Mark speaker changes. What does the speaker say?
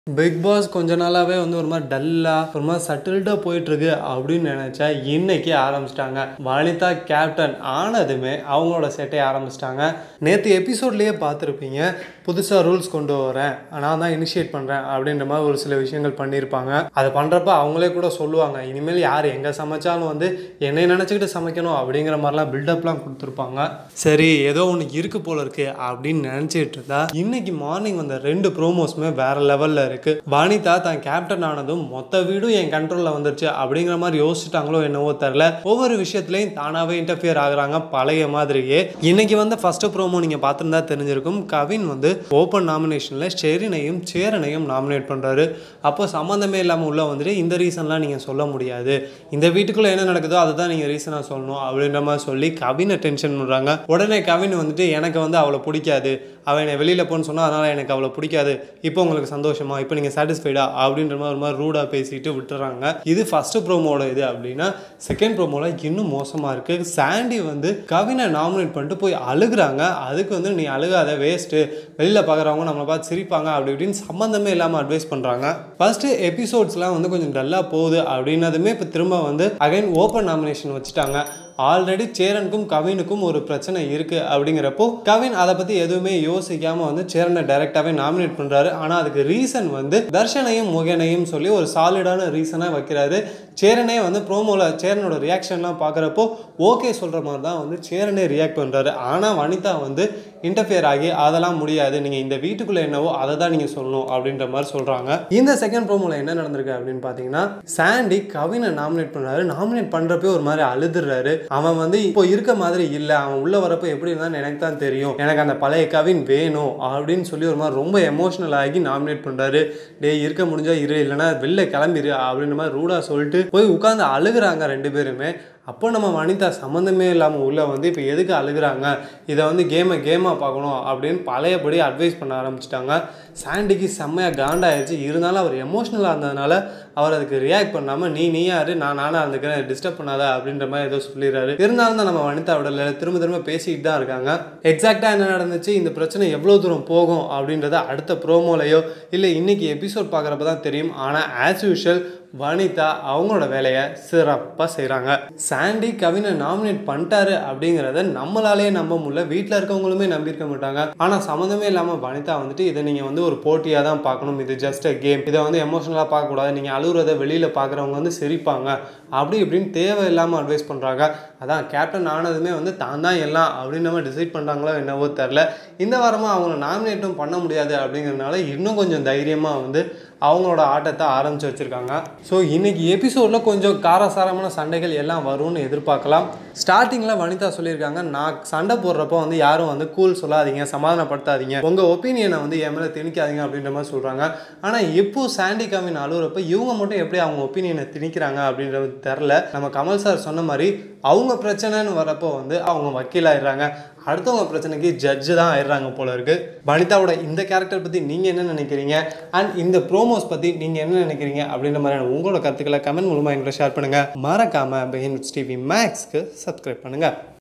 Speaker 1: Big pass கொஞ்ச நாளாவே வந்து ஒரு மாதிரி டல்லா ஒரு மாதிரி சட்டில்டா போயிட்டு இருக்கு அப்படின்னு நினைச்சா இன்னைக்கு ஆரம்பிச்சிட்டாங்க. வனிதா கேப்டன் ஆனதுமே அவங்களோட செட்டை ஆரம்பிச்சிட்டாங்க. நேற்று எபிசோட்லயே பார்த்துருப்பீங்க, புதுசா ரூல்ஸ் கொண்டு வரேன், நான் தான் இனிஷியேட் பண்றேன் அப்படின்ற மாதிரி ஒரு சில விஷயங்கள் பண்ணியிருப்பாங்க. அதை பண்றப்ப அவங்களே கூட சொல்லுவாங்க, இனிமேல் யார் எங்க சமைச்சாலும் வந்து என்னை நினைச்சுக்கிட்டு சமைக்கணும் அப்படிங்கிற மாதிரிலாம் பில்டப்லாம் கொடுத்துருப்பாங்க. சரி ஏதோ ஒன்று இருக்கு போல இருக்கு அப்படின்னு நினைச்சிட்டு இருந்தா இன்னைக்கு மார்னிங் வந்த 2 ப்ரோமோஸ்மே வேற லெவல்ல இருக்கு. வனிதா தான் கேப்டன் ஆனதும் மொத்த வீடும் என் கண்ட்ரோல்ல வந்துருச்சு அப்படிங்கிற மாதிரி யோசிச்சுட்டாங்களோ என்னவோ தெரியல, ஒவ்வொரு விஷயத்திலையும் தானாவே இன்டர்ஃபியர் ஆகுறாங்க பழைய மாதிரியே. இன்னைக்கு வந்து ஃபர்ஸ்ட் ப்ரோமோ நீங்க பார்த்திருந்தா தெரிஞ்சிருக்கும், கவின் வந்து ஓப்பன் நாமினேஷன்ல ஷெரினையும் சேரனையும் நாமினேட் பண்றாரு. அப்போ சம்மந்தமே இல்லாம உள்ள வந்துட்டு இந்த ரீசன்லாம் நீங்க சொல்ல முடியாது, இந்த வீட்டுக்குள்ள என்ன நடக்குதோ அதை தான் நீங்க ரீசனா சொல்லணும் அப்படின்ற மாதிரி சொல்லி கவினை டென்ஷன் பண்றாங்க. உடனே கவின் வந்துட்டு எனக்கு வந்து அவளை பிடிக்காது, அவன் என்னை வெளியில போன்னு சொன்னா அதனால எனக்கு அவளை பிடிக்காது, இப்போ உங்களுக்கு சந்தோஷமா, இப்போ நீங்கள் சாட்டிஸ்ஃபைடா அப்படின்ற மாதிரி ஒரு மாதிரி ரூடாக பேசிட்டு விட்டுறாங்க. இது ஃபர்ஸ்ட் ப்ரோமோட இது. அப்படின்னா செகண்ட் ப்ரோமோல இன்னும் மோசமாக இருக்கு. சாண்டி வந்து கவினை நாமினேட் பண்ணிட்டு போய் அழுகுறாங்க. அதுக்கு வந்து நீ அழுகாத, வேஸ்ட்டு, வெளியில் பார்க்குறவங்க நம்மளை பார்த்து சிரிப்பாங்க அப்படி இப்படின்னு சம்மந்தமே இல்லாமல் அட்வைஸ் பண்ணுறாங்க. ஃபர்ஸ்ட் எபிசோட்ஸ்லாம் வந்து கொஞ்சம் டல்லாக போகுது அப்படின்னதுமே இப்போ திரும்ப வந்து அகைன் ஓப்பன் நாமினேஷன் வச்சுட்டாங்க. ஆல்ரெடி சேரனுக்கும் கவினுக்கும் ஒரு பிரச்சனை இருக்கு அப்படிங்கிறப்போ கவின் அதை பத்தி எதுவுமே யோசிக்காம வந்து சேரனை டைரக்டாவே நாமினேட் பண்றாரு. ஆனா அதுக்கு ரீசன் வந்து தர்ஷனையும் முகனையும் சொல்லி ஒரு சாலிடான ரீசனா வைக்கிறாரு. சேரனே வந்து ப்ரோமோல சேரனோட ரியாக்ஷன்லாம் பார்க்குறப்போ ஓகே சொல்ற மாதிரி தான் வந்து சேரனே ரியாக்ட் பண்றாரு. ஆனா வனிதா வந்து இன்டர்ஃபியர் ஆகி அதெல்லாம் முடியாது, நீங்க இந்த வீட்டுக்குள்ள என்னவோ அதை தான் நீங்க சொல்லணும் அப்படின்ற மாதிரி சொல்றாங்க. இந்த செகண்ட் ப்ரோமோல என்ன நடந்திருக்கு அப்படின்னு பாத்தீங்கன்னா, சாண்டி கவினை நாமினேட் பண்றாரு. நாமினேட் பண்றப்பே ஒரு மாதிரி அழுதுறாரு. அவன் வந்து இப்போ இருக்க மாதிரி இல்லை, அவன் உள்ள வரப்போ எப்படி இருந்தான்னு எனக்கு தான் தெரியும், எனக்கு அந்த பழைய கவின் வேணும் அப்படின்னு சொல்லி ஒரு மாதிரி ரொம்ப எமோஷனல் ஆகி நாமினேட் பண்றாரு. டே இருக்க முடிஞ்சா இரு, இல்லைன்னா வெளில கிளம்பிடு அப்படின்ற மாதிரி ரூடா சொல்லிட்டு போய் உட்காந்து அழுகுறாங்க 2 பேருமே. அப்போ நம்ம வனிதா சம்மந்தமே இல்லாமல் உள்ள வந்து இப்போ எதுக்கு அழுகுறாங்க, இதை வந்து கேமாக பார்க்கணும் அப்படின்னு பழையபடி அட்வைஸ் பண்ண ஆரம்பிச்சிட்டாங்க. சாண்டிக்கு செம்மையாக காண்டாயிடுச்சு. இருந்தாலும் அவர் எமோஷ்னலாக இருந்ததுனால அவர் அதுக்கு ரியாக்ட் பண்ணாமல் நீ யாரு, நானாக இருந்துக்கிறேன், டிஸ்டர்ப் பண்ணாத அப்படின்ற மாதிரி ஏதோ சொல்லிடுறாரு. இருந்தாலும் தான் நம்ம வனிதா விடல, திரும்ப பேசிக்கிட்டு தான் இருக்காங்க. எக்ஸாக்டாக என்ன நடந்துச்சு, இந்த பிரச்சனை எவ்வளோ தூரம் போகும் அப்படின்றத அடுத்த ப்ரோமோலையோ இல்லை இன்னைக்கு எபிசோட் பார்க்குறப்ப தான் தெரியும். ஆனால் ஆஸ் யூஷுவல் வனிதா அவங்களோட வேலையை சிறப்பாக செய்கிறாங்க. சாண்டி கவினை நாமினேட் பண்ணிட்டாரு அப்படிங்கிறத நம்மளாலேயே நம்ப முடியல, வீட்டில் இருக்கவங்களுமே நம்பியிருக்க மாட்டாங்க. ஆனால் சம்மந்தமே இல்லாமல் வனிதா வந்துட்டு இதை நீங்கள் வந்து ஒரு போட்டியாக தான் பார்க்கணும், இது ஜஸ்ட் அ கேம், இதை வந்து எமோஷனலாக பார்க்கக்கூடாது, நீங்கள் அழுகுறதை வெளியில் பார்க்குறவங்க வந்து சிரிப்பாங்க அப்படி இப்படின்னு தேவையில்லாமல் அட்வைஸ் பண்ணுறாங்க. அதான் கேப்டன் ஆனதுமே வந்து தான் தான் எல்லாம் அப்படின்னு நம்ம டிசைட் பண்ணுறாங்களோ என்னவோ தெரில. இந்த வாரமாக அவங்கள நாமினேட்டும் பண்ண முடியாது அப்படிங்கிறதுனால இன்னும் கொஞ்சம் தைரியமாக வந்து அவங்களோட ஆட்டத்தை ஆரம்பித்து வச்சுருக்காங்க. ஸோ இன்றைக்கி எபிசோடில் கொஞ்சம் காரசாரமான சண்டைகள் எல்லாம் வரும்னு எதிர்பார்க்கலாம். ஸ்டார்டிங்கில் வனிதா சொல்லியிருக்காங்க, நான் சண்டை போடுறப்போ வந்து யாரும் வந்து கூல் சொல்லாதீங்க, சமாதானப்படுத்தாதீங்க, உங்கள் ஒப்பீனியனை வந்து என் மேலே திணிக்காதீங்க அப்படின்ற மாதிரி சொல்கிறாங்க. ஆனால் இப்போ சாண்டி கவின் அழுகுறப்ப இவங்க மட்டும் எப்படி அவங்க ஒப்பீனியனை திணிக்கிறாங்க அப்படின்றது தெரில. நம்ம கமல் சார் சொன்ன மாதிரி அவங்க பிரச்சனைன்னு வரப்போ வந்து அவங்க வக்கீலாயிடுறாங்க, அடுத்தவங்க பிரச்சனைக்கு ஜட்ஜு தான் ஆயிடுறாங்க போல இருக்கு. வனிதாவோட இந்த கேரக்டர் பற்றி நீங்கள் என்ன நினைக்கிறீங்க, அண்ட் இந்த ப்ரோமோஸ் பற்றி நீங்கள் என்ன நினைக்கிறீங்க அப்படின்ற மாதிரியான உங்களோட கருத்துக்களை கமெண்ட் மூலமாக எங்களை ஷேர் பண்ணுங்கள். மறக்காமல் பிஹைண்ட் டிவி மேக்ஸ்க்கு சப்ஸ்கிரைப் பண்ணுங்கள்.